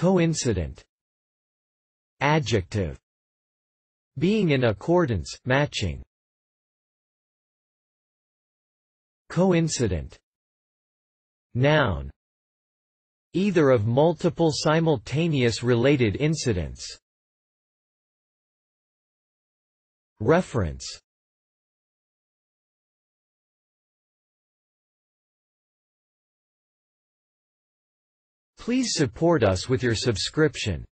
Coincident. Adjective. Being in accordance, matching. Coincident. Noun. Either of multiple simultaneous related incidents. Reference. Please support us with your subscription.